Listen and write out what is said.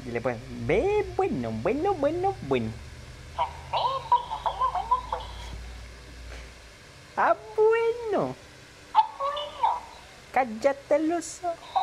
Dile pues, ve, bueno, bueno, bueno, bueno. Ah, bueno. Cállate los ojos.